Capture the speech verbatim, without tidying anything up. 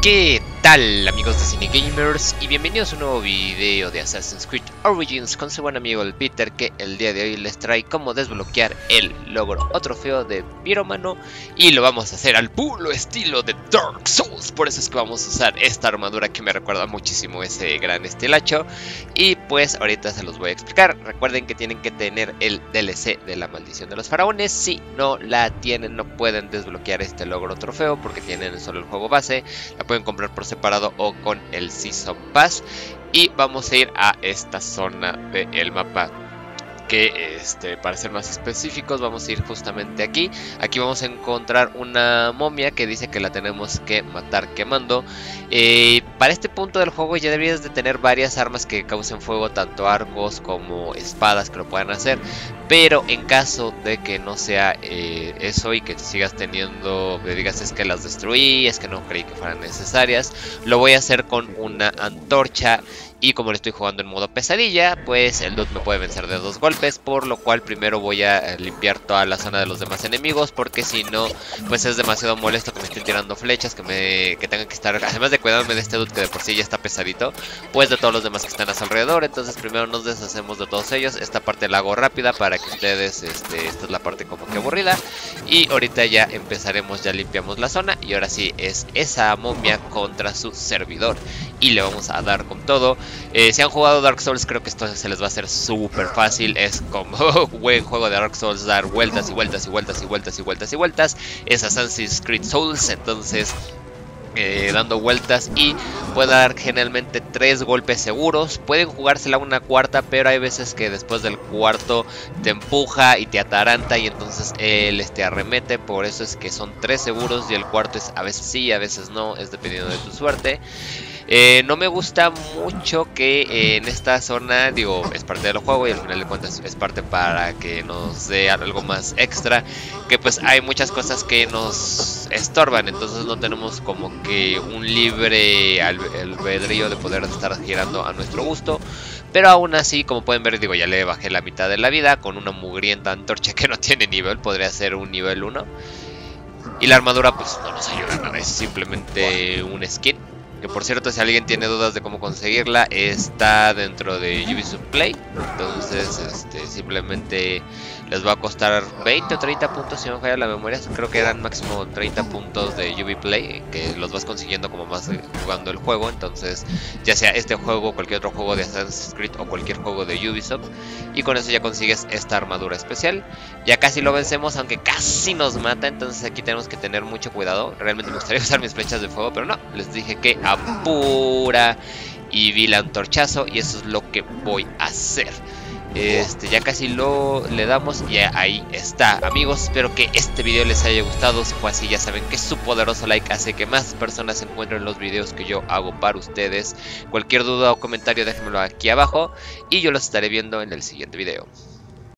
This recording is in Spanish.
¿Qué tal, amigos de Cine Gamers? Y bienvenidos a un nuevo video de Assassin's Creed Origins con su buen amigo el Peter, que el día de hoy les trae cómo desbloquear el logro o trofeo de Pirómano. Y lo vamos a hacer al puro estilo de Dark Souls. Por eso es que vamos a usar esta armadura que me recuerda muchísimo ese gran estilacho. Y pues ahorita se los voy a explicar. Recuerden que tienen que tener el D L C de la maldición de los faraones. Si no la tienen, no pueden desbloquear este logro o trofeo porque tienen solo el juego base. La pueden comprar por separado o con el Season Pass. Y vamos a ir a esta zona del mapa, que este, para ser más específicos vamos a ir justamente aquí. Aquí vamos a encontrar una momia que dice que la tenemos que matar quemando. eh, Para este punto del juego ya deberías de tener varias armas que causen fuego, tanto arcos como espadas que lo puedan hacer. Pero en caso de que no sea eh, eso y que sigas teniendo, que digas es que las destruí, es que no creí que fueran necesarias, lo voy a hacer con una antorcha. Y como le estoy jugando en modo pesadilla, pues el dude me puede vencer de dos golpes. Por lo cual primero voy a limpiar toda la zona de los demás enemigos, porque si no, pues es demasiado molesto que me estén tirando flechas, que me que tengan que estar, además de cuidarme de este dude que de por sí ya está pesadito, pues de todos los demás que están a su alrededor. Entonces primero nos deshacemos de todos ellos. Esta parte la hago rápida para que ustedes, este, esta es la parte como que aburrida. Y ahorita ya empezaremos, ya limpiamos la zona. Y ahora sí es esa momia contra su servidor. Y le vamos a dar con todo. Eh, si han jugado Dark Souls, creo que esto se les va a hacer súper fácil. Es como buen juego de Dark Souls, dar vueltas y vueltas y vueltas y vueltas y vueltas y vueltas. Es Assassin's Creed Souls, entonces eh, dando vueltas. Y puede dar generalmente tres golpes seguros. Pueden jugársela una cuarta, pero hay veces que después del cuarto te empuja y te ataranta, y entonces él este, arremete. Por eso es que son tres seguros y el cuarto es a veces sí, a veces no, es dependiendo de tu suerte. Eh, no me gusta mucho que eh, en esta zona, digo, es parte del juego y al final de cuentas es parte para que nos dé algo más extra, que pues hay muchas cosas que nos estorban, entonces no tenemos como que un libre albedrío de poder estar girando a nuestro gusto. Pero aún así, como pueden ver, digo, ya le bajé la mitad de la vida con una mugrienta antorcha que no tiene nivel, podría ser un nivel uno. Y la armadura pues no nos ayuda nada, es simplemente un skin. Que por cierto, si alguien tiene dudas de cómo conseguirla, está dentro de Ubisoft Play. Entonces este, simplemente les va a costar veinte o treinta puntos, si no me falla la memoria. Creo que eran máximo treinta puntos de Ubi Play, que los vas consiguiendo como más jugando el juego. Entonces ya sea este juego, cualquier otro juego de Assassin's Creed o cualquier juego de Ubisoft, y con eso ya consigues esta armadura especial. Ya casi lo vencemos, aunque casi nos mata. Entonces aquí tenemos que tener mucho cuidado. Realmente me gustaría usar mis flechas de fuego, pero no, les dije que apura y vi la antorchazo, y eso es lo que voy a hacer. Este, ya casi lo le damos y ahí está, amigos. Espero que este video les haya gustado. Si fue así, ya saben que su poderoso like hace que más personas encuentren los videos que yo hago para ustedes. Cualquier duda o comentario déjenmelo aquí abajo y yo los estaré viendo en el siguiente video.